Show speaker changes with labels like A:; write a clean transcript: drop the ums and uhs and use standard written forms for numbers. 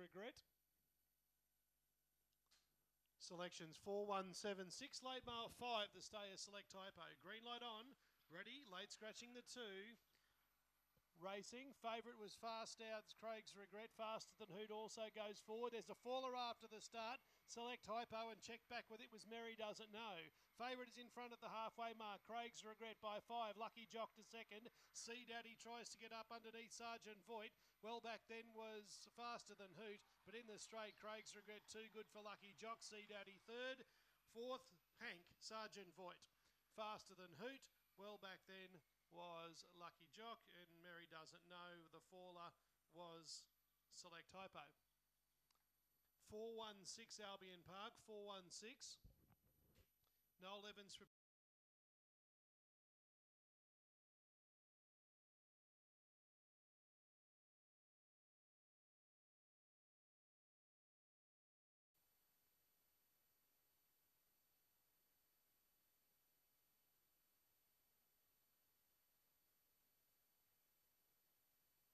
A: Regret. Selections 4, 1, 7, 6, late mile 5, the stayer Select Typo. Green light on, ready, late scratching the 2. Racing, favourite was Fast Out, Craig's Regret, faster than Hoot also goes forward. There's a faller after the start, Select Hypo, and check back with it was Mary Doesn't Know. Favourite is in front at the halfway mark, Craig's Regret by 5, Lucky Jock to second. Sea Daddy tries to get up underneath Sergeant Voigt. Well back then was faster than Hoot, but in the straight, Craig's Regret too good for Lucky Jock. Sea Daddy third, fourth, Hank, Sergeant Voigt. Faster than Hoot, well back then was Lucky Jock, and Mary Doesn't Know. The faller was Select Hypo. 416 Albion Park, 416. Noel Evans